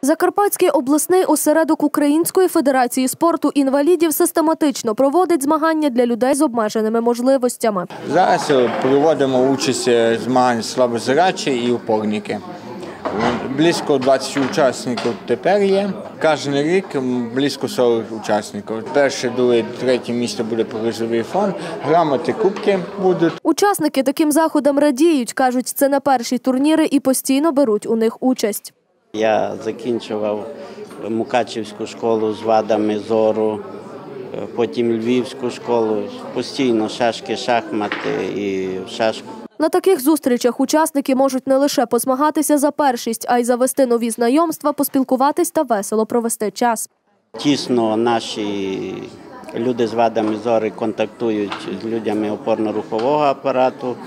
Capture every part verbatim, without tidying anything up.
Закарпатський обласний осередок Української федерації спорту інвалідів систематично проводить змагання для людей з обмеженими можливостями. Зараз проводимо участь в змаганнях слабозрячі і опорники. Близько двадцять учасників тепер є. Кожен рік близько сорок учасників. Перше, друге, третє місце буде призовий фонд, грамоти, кубки будуть. Учасники таким заходам радіють, кажуть, це не перші турніри і постійно беруть у них участь. Я закінчував Мукачівську школу з вадами зору, потім Львівську школу, постійно шашки, шахмати і шашку. На таких зустрічах учасники можуть не лише позмагатися за першість, а й завести нові знайомства, поспілкуватись та весело провести час. Тісно наші люди з вадами зору контактують з людьми опорно-рухового апарату.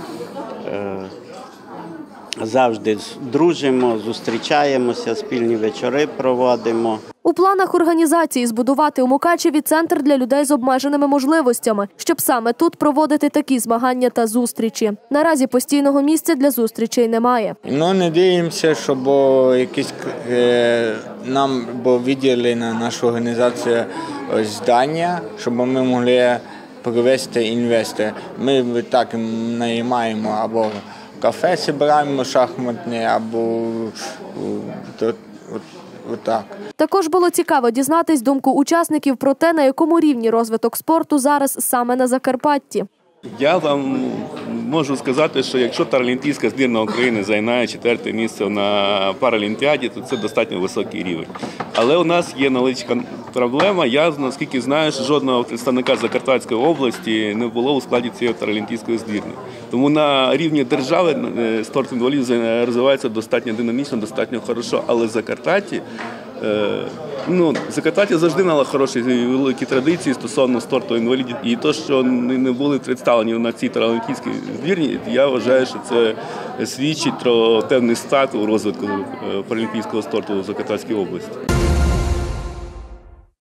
Завжди дружимо, зустрічаємося, спільні вечори проводимо. У планах організації збудувати у Мукачеві центр для людей з обмеженими можливостями, щоб саме тут проводити такі змагання та зустрічі. Наразі постійного місця для зустрічей немає. Ну, надіємося, щоб якісь е, нам виділили на нашу організацію здання, щоб ми могли привезти інвестора. Ми так наймаємо або кафе збираємо шахматне, або от, от, от так. Також було цікаво дізнатись думку учасників про те, на якому рівні розвиток спорту зараз саме на Закарпатті. Я вам можу сказати, що якщо паралімпійська збірна України займає четверте місце на паралімпіаді, то це достатньо високий рівень. Але у нас є невеличка проблема. Я, наскільки знаю, що жодного представника Закарпатської області не було у складі цієї паралімпійської збірної. Тому на рівні держави спорт інвалідів розвивається достатньо динамічно, достатньо хорошо. Але в Закарпатті Ну, Закарпаття завжди мала хороші і великі традиції стосовно спорту інвалідів. І те, що не були представлені на цій паралімпійській збірні, я вважаю, що це свідчить про певний старт у розвитку паралімпійського спорту в Закарпатській області.